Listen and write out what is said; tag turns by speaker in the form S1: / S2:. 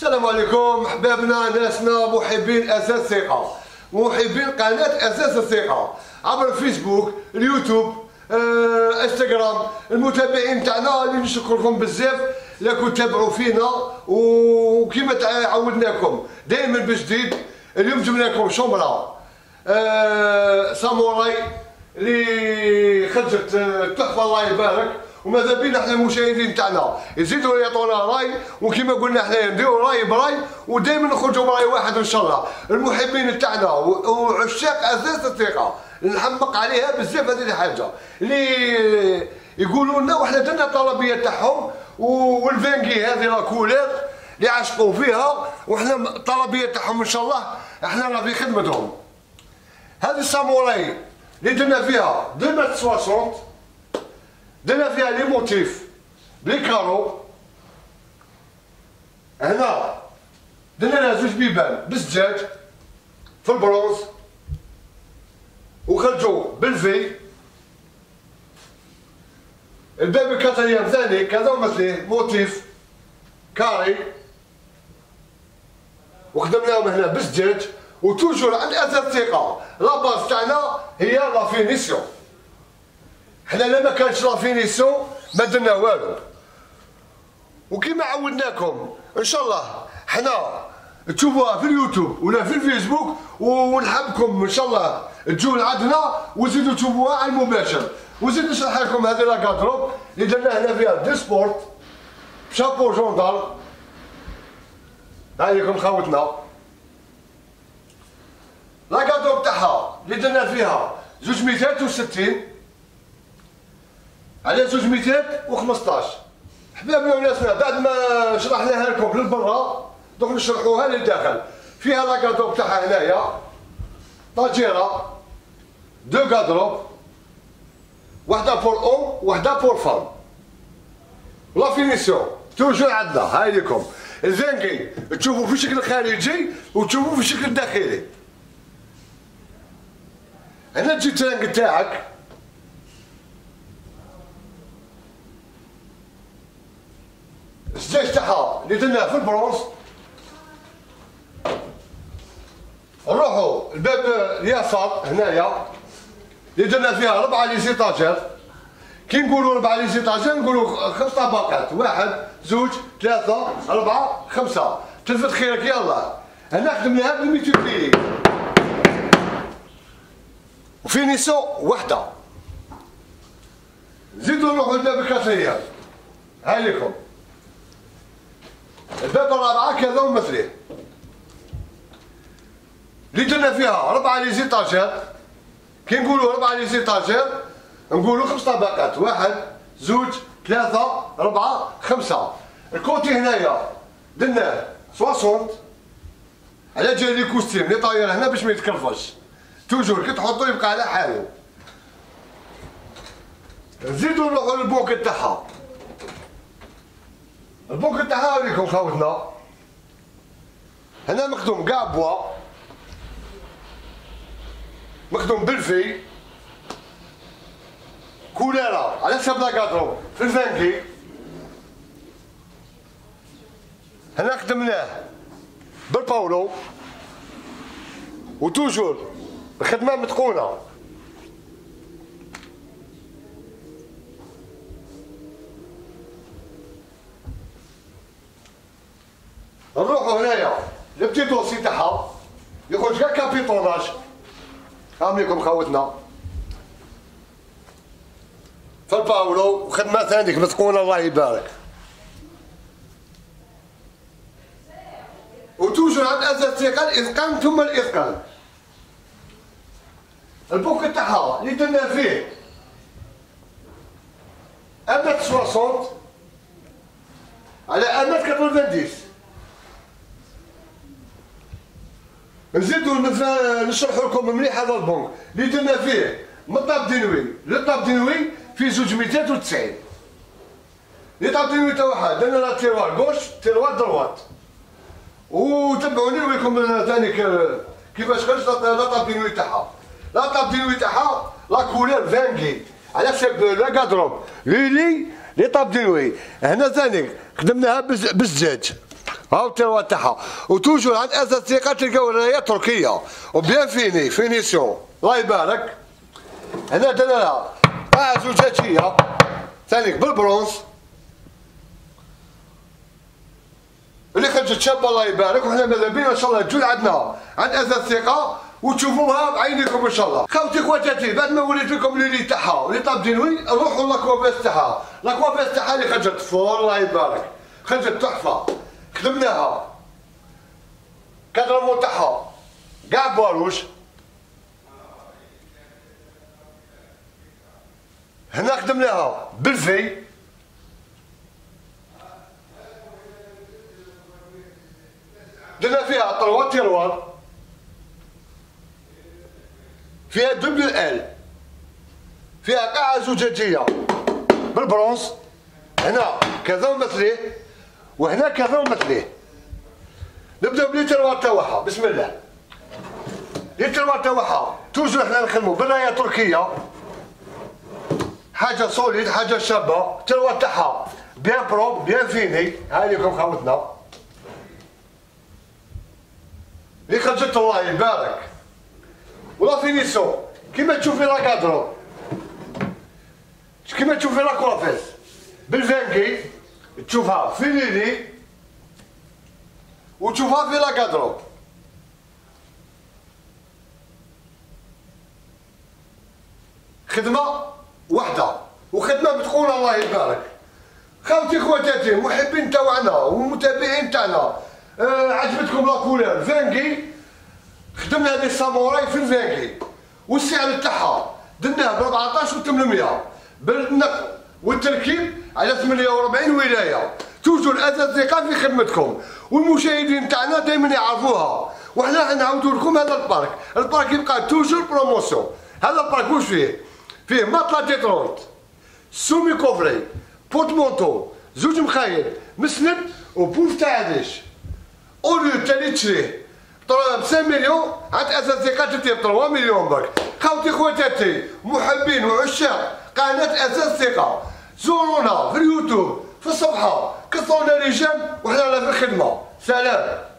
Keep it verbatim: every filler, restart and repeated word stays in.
S1: السلام عليكم احبابنا ناسنا محبين اساس ثقه، محبين قناه اساس الثقه عبر الفيسبوك، اليوتيوب، آه، انستغرام، المتابعين تاعنا اللي نشكركم بزاف لكم تابعوا فينا. وكما عودناكم دائما بجديد، اليوم جبنا لكم شمره آه، ساموراي اللي خرجت تحفه الله يبارك. وماذا بينا احنا المشاهدين تاعنا يزيدوا يعطونا راي، وكما قلنا احنا نديروا راي براي ودائما نخرجوا براي واحد ان شاء الله. المحبين تاعنا وعشاق اساس الثقه نحمق عليها بزاف هذه الحاجه اللي يقولوا لنا، وحنا درنا الطلبيه تاعهم والفانكي هذه لا كولير اللي عشقوا فيها، وحنا الطلبيه تاعهم ان شاء الله احنا راه في خدمتهم. هذه الساموراي اللي درنا فيها deux mètres soixante، درنا فيها لي موتيف بلي كارو. هنا درنا لها زوج بيبان بالزجاج في البرونز، وخرجوا بالفي. الباب الكاتريان ثاني كذا ومثليه موتيف كاري، وخدمناهم هنا بالزجاج. وتوجور عند اساس الثقه لا باز تاعنا هي لا فينيسيون. حنا لا ما كانش لا فينيسيون ما درنا والو. وكما عودناكم ان شاء الله حنا تشوفوها في اليوتيوب ولا في الفيسبوك، ونحبكم ان شاء الله تجوا لعندنا وزيدوا تشوفوها على المباشر. وزيد نشرح لكم هذه لا كادروب اللي درنا هنا فيها دي سبورت شابو جوندار. هاي لكم خاوتنا لا كادروب تاعها اللي درنا فيها زوج ميتات وستين على زوج ميتات وخمسطاش. حبابنا وناسنا بعد ما شرحناها لكم للبرا دوك نشرحوها للداخل. فيها لا كادروب تاعها هنايا طاجيره دو كادروب، وحده بور اون وحده بور فام. لا فينيسيون توجور عندنا هاي لكم الفانكي تشوفوا في شكل خارجي وتشوفوا في شكل داخلي. هنا تجي الترانك تاعك الزجاج تاعها اللي درناه في البرونز. نروحوا الباب اليسار هنايا اللي درنا فيها ربعه لي زيتاجير. كي نقولوا ربعه لي زيتاجير نقولوا خمس طبقات، واحد زوج ثلاثه اربعه خمسه. تلفت خيرك يلا. هنا خدمناها بالميتوكلي وفينيسيون وحده. زيدوا نروحوا الباب الكاتريان هاي لكم الباب الرابعه كذا ومثليه اللي درنا فيها ربعه لي زيتاجير. كي نقولوا ربعه لي زيتاجير نقولوا خمس طبقات، واحد زوج ثلاثه اربعه خمسه. الكوتي هنايا درناه ستين على جال لي كوستيم لي طاير هنا باش ما يتكرفش. توجور كي تحطو يبقى على حاله. نزيدو نروحو للبوك تاعها. البوك تاعها هاوليكم خاوتنا هنا مخدوم كاع بوا، مخدوم بالفي كوليرا على حساب لا كادرو في الفانكي. هنا خدمناه بالباولو وتوجور الخدمه متقونه. نروحو هنايا لبتي دوسي تاعها يخرج كاع كابيطوناج. هامليكم خاوتنا في الباولو وخدمه ثانيك متقونه الله يبارك. وتوجور عند اساس الثقه الاتقان ثم الاتقان. البوك تاعها اللي درنا فيه أمات ستين على أمات ثمانين. نزيدو نشرحو لكم مليح هذا البنك اللي درنا فيه من طاب دينوي لطاب دينوي في زوج ميتات وتسعين. لي طاب دينوي تا واحد درنا لا تيروار كوش تيروار دروات. وتبعوني نوريكم ثاني كيفاش خرج لا طاب دينوي تاعها. لا طاب دينوي تاعها لا كولير فانكي على حساب لا كادروب ليلي لي طاب دينوي. هنا ثاني خدمناها بالزجاج هاو التروه تاعها. وتوجور عند اساس الثقه تلقاو رايه تركيه وبيان فيني فينيسيون الله يبارك. هنا درنا لها قاعه زجاجيه ثاني بالبرونز اللي خرجت شابه الله يبارك. وحنا ماذا بينا ان شاء الله تجون عندنا عند اساس الثقه وتشوفوها بعينيكم ان شاء الله. خوتي خواتاتي بعد ما وليت لكم لي تاعها اللي طاب دينوي نروحوا لاكوافيس تاعها. لاكوافيس تاعها اللي خرجت فور الله يبارك، خرجت تحفه، خدمناها كادرمون تاعها كاع باروش. هنا خدمناها بالفي درنا فيها طروا تيروار، فيها دبل ال، فيها قاعة زجاجية بالبرونز. هنا كذا ومثليه وهنا كذا ومثليه. نبداو بلي تروار تاعها بسم الله. لي تروار تاعها توجور حنا نخدمو بالرايه تركيه، حاجه سوليد حاجه شابه. التروار تاعها بيان بروب بيان فيني. هاي لكم خوتنا اللي خرجت الله يبارك. ولا فينيسيون كيما تشوفي لا كادرو كيما تشوفي لا كوافيس بالفانكي تشوفها في ليلي وتشوفها في لا كادرو. خدمه وحده وخدمه بتقول الله يبارك. خوتي خواتاتي محبين تاعنا والمتابعين تاعنا، آه عجبتكم لا كولور فانكي خدمنا لي ساموراي في الفانكي والسعر تاعها درناه ب أربعطاش وثمنمية بالنقل والتركيب على ثمانية وأربعين ولايه. توجور اساس ثقه في خدمتكم والمشاهدين تاعنا دائما يعرفوها. وحنا نعاودوا لكم هذا البارك، البارك يبقى توجور بروموسيون. هذا البارك واش فيه؟ فيه مطلة تيترونت، سومي كوفري، بورتمونتو، زوج مخايل، مسند وبوف تاع عدش. اوليو تالي تشريه طلع ب خمسة مليون عند اساس ثقه تدي ب ثلاثة مليون برك. خوتي خواتاتي محبين وعشاق قناه اساس ثقه زورونا في اليوتيوب في الصفحه كسرونا لي جيم وحنا في الخدمه. سلام.